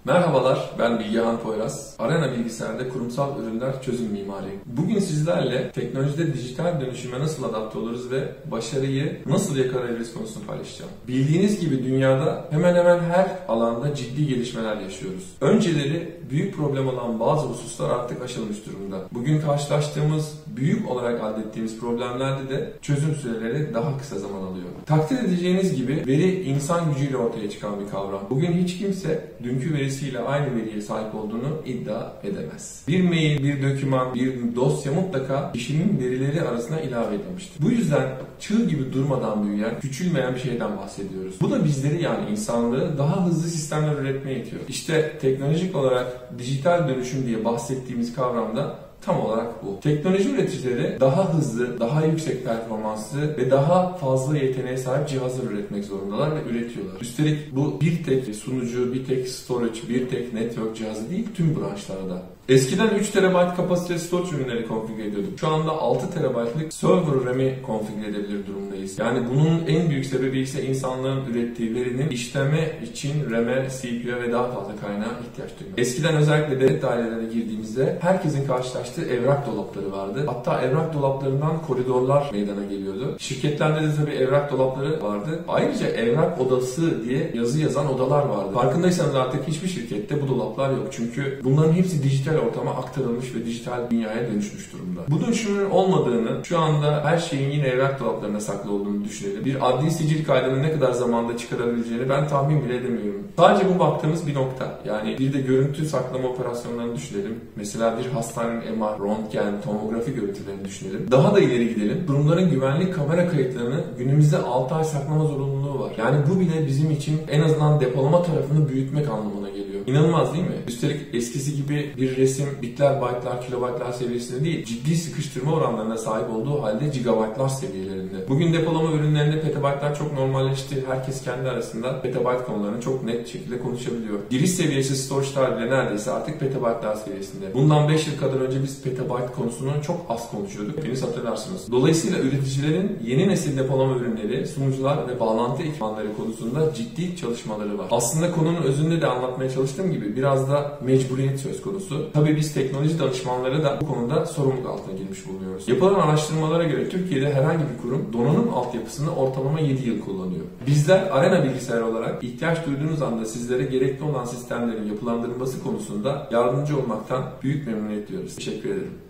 Merhabalar, ben Bilgehan Poyraz. Arena Bilgisayar'da kurumsal ürünler çözüm mimarıyım. Bugün sizlerle teknolojide dijital dönüşüme nasıl adapte oluruz ve başarıyı nasıl yakalayabiliriz konusunu paylaşacağım. Bildiğiniz gibi dünyada hemen hemen her alanda ciddi gelişmeler yaşıyoruz. Önceleri büyük problem olan bazı hususlar artık aşılmış durumda. Bugün karşılaştığımız, büyük olarak elde ettiğimiz problemlerde de çözüm süreleri daha kısa zaman alıyor. Takdir edeceğiniz gibi veri insan gücüyle ortaya çıkan bir kavram. Bugün hiç kimse dünkü verisiyle aynı veriye sahip olduğunu iddia edemez. Bir mail, bir doküman, bir dosya mutlaka kişinin verileri arasına ilave edilmiştir. Bu yüzden çığ gibi durmadan büyüyen, küçülmeyen bir şeyden bahsediyoruz. Bu da bizleri, yani insanlığı daha hızlı sistemler üretmeye itiyor. İşte teknolojik olarak dijital dönüşüm diye bahsettiğimiz kavramda tam olarak bu. Teknoloji üreticileri daha hızlı, daha yüksek performanslı ve daha fazla yeteneğe sahip cihazlar üretmek zorundalar ve üretiyorlar. Üstelik bu bir tek sunucu, bir tek storage, bir tek network cihazı değil, tüm branşlarda. Eskiden 3 TB kapasiteli storage ürünleri konfigür ediyorduk. Şu anda 6 TB'lık server RAM'i konfigür edebilir durumdayız. Yani bunun en büyük sebebi ise insanlığın ürettiği verinin işleme için RAM'e, CPU'ya ve daha fazla kaynağa ihtiyaç duymak. Eskiden özellikle devlet dairelerine girdiğimizde herkesin karşılaştığı evrak dolapları vardı. Hatta evrak dolaplarından koridorlar meydana geliyordu. Şirketlerde de tabii evrak dolapları vardı. Ayrıca evrak odası diye yazı yazan odalar vardı. Farkındaysanız artık hiçbir şirkette bu dolaplar yok. Çünkü bunların hepsi dijital ortama aktarılmış ve dijital dünyaya dönüşmüş durumda. Bu dönüşümün olmadığını, şu anda her şeyin yine evrak dolaplarına saklı olduğunu düşünelim. Bir adli sicil kaydını ne kadar zamanda çıkarabileceğini ben tahmin bile edemiyorum. Sadece bu baktığımız bir nokta. Yani bir de görüntü saklama operasyonlarını düşünelim. Mesela bir hastanenin MR, röntgen, tomografi görüntülerini düşünelim. Daha da ileri gidelim. Kurumların güvenlik kamera kayıtlarını günümüzde 6 ay saklama zorunluluğu var. Yani bu bile bizim için en azından depolama tarafını büyütmek anlamına geliyor. İnanılmaz değil mi? Üstelik eskisi gibi bir resim bitler, byte'lar, kilobaytlar seviyesinde değil, ciddi sıkıştırma oranlarına sahip olduğu halde gigabaytlar seviyelerinde. Bugün depolama ürünlerinde petabaytlar çok normalleşti. Herkes kendi arasında petabayt konularını çok net şekilde konuşabiliyor. Giriş seviyesi storage'lar bile neredeyse artık petabaytlar seviyesinde. Bundan 5 yıl kadar önce biz petabayt konusunu çok az konuşuyorduk. Hepiniz hatırlarsınız. Dolayısıyla üreticilerin yeni nesil depolama ürünleri, sunucular ve bağlantı ekipmanları konusunda ciddi çalışmaları var. Aslında konunun özünde de anlatmaya çalıştığım gibi biraz da mecburiyet söz konusu. Tabii biz teknoloji danışmanları da bu konuda sorumluluk altına girmiş bulunuyoruz. Yapılan araştırmalara göre Türkiye'de herhangi bir kurum donanım altyapısını ortalama 7 yıl kullanıyor. Bizler Arena Bilgisayar olarak ihtiyaç duyduğunuz anda sizlere gerekli olan sistemlerin yapılandırılması konusunda yardımcı olmaktan büyük memnuniyet duyuyoruz. Teşekkür ederim.